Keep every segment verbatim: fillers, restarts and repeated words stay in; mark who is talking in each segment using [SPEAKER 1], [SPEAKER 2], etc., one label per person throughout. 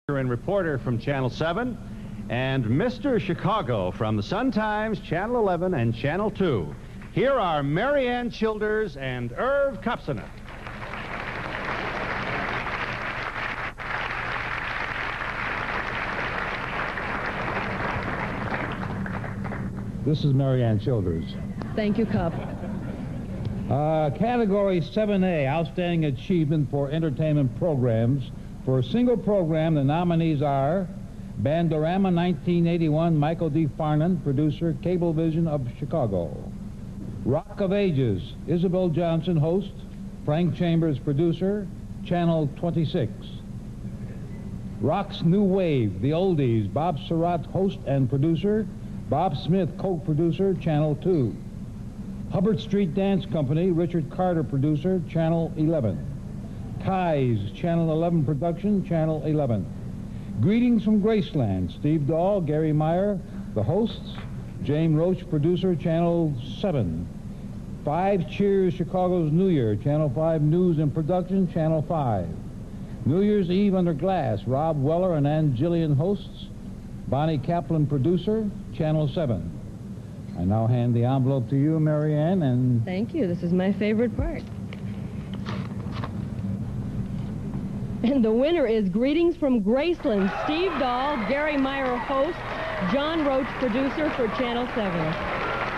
[SPEAKER 1] And reporter from Channel seven, and Mister Chicago from the Sun-Times, Channel eleven, and Channel two. Here are Mary Ann Childers and Irv Kupcinet.
[SPEAKER 2] This is Mary Ann Childers.
[SPEAKER 3] Thank you, Cup.
[SPEAKER 2] Uh, category seven A, Outstanding Achievement for Entertainment Programs. For a single program, the nominees are Bandorama nineteen eighty-one, Michael D. Farnan, producer, Cablevision of Chicago. Rock of Ages, Isabel Johnson, host, Frank Chambers, producer, Channel twenty-six. Rock's New Wave, The Oldies, Bob Surratt, host and producer, Bob Smith, co-producer, Channel two. Hubbard Street Dance Company, Richard Carter, producer, Channel eleven. Kai's, Channel eleven production, Channel eleven. Greetings from Graceland, Steve Dahl, Garry Meier, the hosts, James Roach, producer, Channel seven. Five Cheers, Chicago's New Year, Channel five News and Production, Channel five. New Year's Eve Under Glass, Rob Weller and Ann Gillian hosts, Bonnie Kaplan, producer, Channel seven. I now hand the envelope to you, Mary Ann, and...
[SPEAKER 3] Thank you. This is my favorite part. And the winner is Greetings from Graceland, Steve Dahl, Garry Meier, host, John Roach, producer for Channel seven.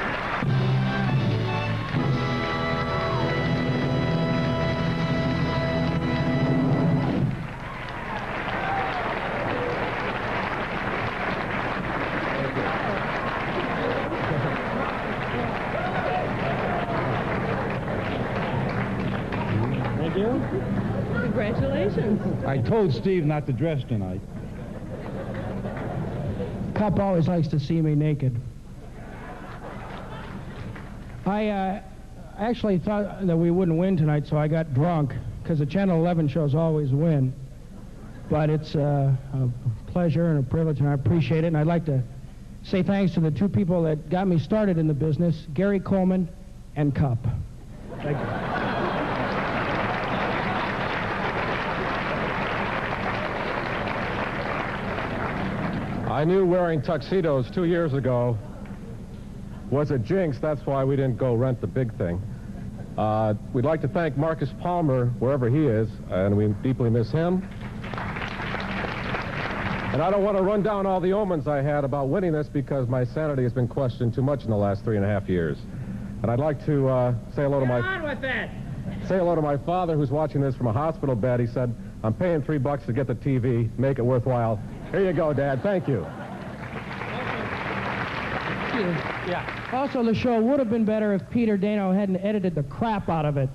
[SPEAKER 2] Thank you.
[SPEAKER 3] Congratulations.
[SPEAKER 2] I told Steve not to dress tonight.
[SPEAKER 4] Cup always likes to see me naked. I uh, actually thought that we wouldn't win tonight, so I got drunk, because the Channel eleven shows always win. But it's uh, a pleasure and a privilege, and I appreciate it. And I'd like to say thanks to the two people that got me started in the business, Gary Coleman and Cup. Thank you.
[SPEAKER 5] I knew wearing tuxedos two years ago was a jinx. That's why we didn't go rent the big thing. Uh, we'd like to thank Marcus Palmer, wherever he is, and we deeply miss him. And I don't want to run down all the omens I had about winning this because my sanity has been questioned too much in the last three and a half years. And I'd like to uh, say hello to my...
[SPEAKER 4] on with that.
[SPEAKER 5] Say hello to my father, who's watching this from a hospital bed. He said, I'm paying three bucks to get the T V. Make it worthwhile. Here you go, Dad. Thank you.
[SPEAKER 4] Yeah. Also, the show would have been better if Peter Dano hadn't edited the crap out of it.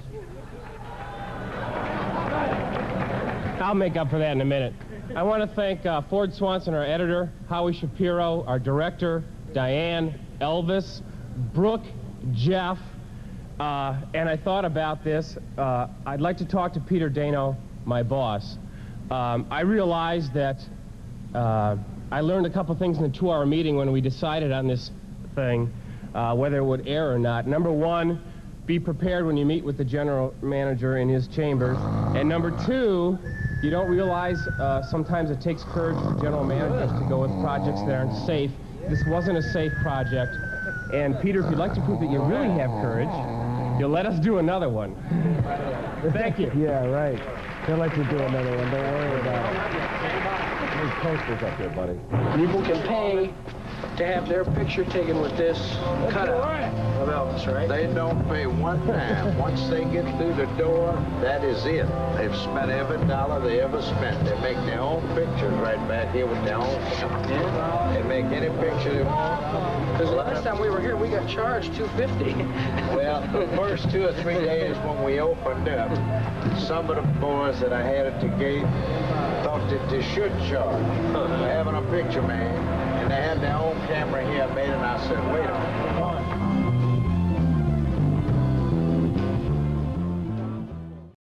[SPEAKER 6] I'll make up for that in a minute. I want to thank uh, Ford Swanson, our editor, Howie Shapiro, our director, Diane, Elvis, Brooke, Jeff, uh, and I thought about this. Uh, I'd like to talk to Peter Dano, my boss. Um, I realized that uh, I learned a couple things in the two-hour meeting when we decided on this thing, uh, whether it would air or not. Number one, be prepared when you meet with the general manager in his chambers. And number two, you don't realize uh, sometimes it takes courage for general managers to go with projects that aren't safe. This wasn't a safe project. And Peter, if you'd like to prove that you really have courage, you'll let us do another one. Thank you.
[SPEAKER 5] Yeah, right. They'll let you do another one. Don't worry about it. There's posters up here, buddy.
[SPEAKER 4] People can pay to have their picture taken with this cutout of Elvis, right?
[SPEAKER 7] They don't pay one dime. Once they get through the door, that is it. They've spent every dollar they ever spent. They make their own pictures right back here with their own camera. They make any picture they want.
[SPEAKER 4] Because the last time we were here, we got charged two fifty.
[SPEAKER 7] Well, the first two or three days when we opened up, some of the boys that I had at the gate thought that they should charge for having a picture made. And they had their own camera here made, and I said, wait a minute.